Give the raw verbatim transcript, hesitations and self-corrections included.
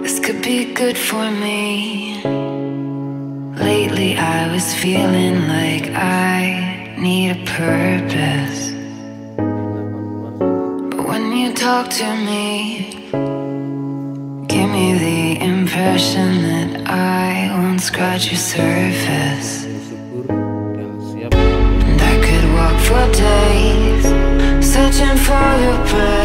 This could be good for me. Lately I was feeling like I need a purpose, but when you talk to me, give me the impression that I won't scratch your surface. And I could walk for days searching for your breath,